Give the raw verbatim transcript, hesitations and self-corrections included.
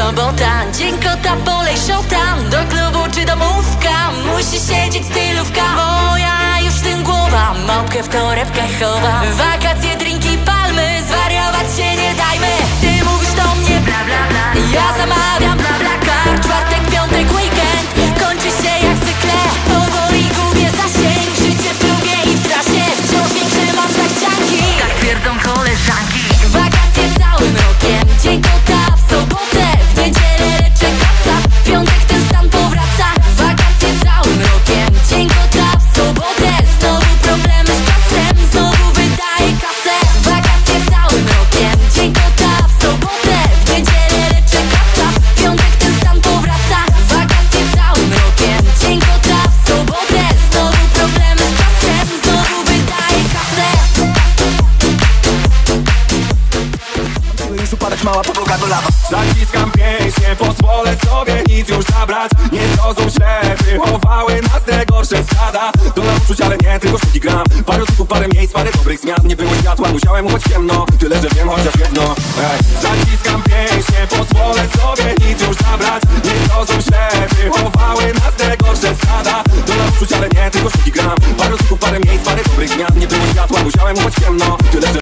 sobota, dzień kota, polej showtime. Do klubu czy domówka, musi siedzieć stylówka. Moja już w tym głowa, małpkę w torebkę chowa. Wakacje, drinki, palmy, zwariować się nie dajmy. Ty mówisz do mnie bla bla bla, ja zamawiam bla bla bla. Czwartek, piątek, weekend, kończy się jak zwykle. Powoli gubię zasięg, życie w klubie i w trasie. Wciąż większe mam zachcianki, tak twierdzą koleżanki. Wakacje całym rokiem, dzień kota w sobotę, w niedzielę leczę kaca, w piątek ten stan powraca. Wakacje całym rokiem, dzień kota w sobotę, znowu problemy z czasem, znowu wydaję kasę. Wakacje całym rokiem, dzień kota w sobotę, w niedzielę leczę kaca, w piątek ten stan powraca. Wakacje całym rokiem, dzień kota w sobotę, znowu problemy z czasem, znowu wydaję kasę. Już upadać, mała podłoga do lawa. Zaciskam pięść, nie pozwolę sobie nic już zabrać. Nie zrozum źle, wychowały nas te gorsze stada. Do nam uczuć, ale nie tylko sztuki gram. Parę osób, parę miejsc, parę dobrych zmian. Nie było światła, musiałem ufać ciemno. Tyle, że wiem chociaż jedno. Ej. Zaciskam pięść, nie pozwolę sobie nic już zabrać. Nie zrozum źle, wychowały nas te gorsze stada. Do nam uczuć, ale nie tylko sztuki gram. Parę osób, parę miejsc, parę dobrych zmian. Nie było światła, musiałem ufać ciemno. Tyle, że